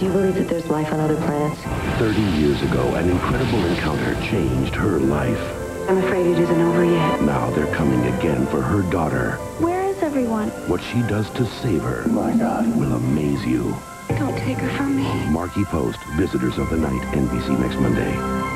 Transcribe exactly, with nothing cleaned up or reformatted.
Do you believe that there's life on other planets? thirty years ago, an incredible encounter changed her life. I'm afraid it isn't over yet. Now they're coming again for her daughter. Where is everyone? What she does to save her, My God, will amaze you. Don't take her from me. Marky Post, Visitors of the Night, N B C next Monday.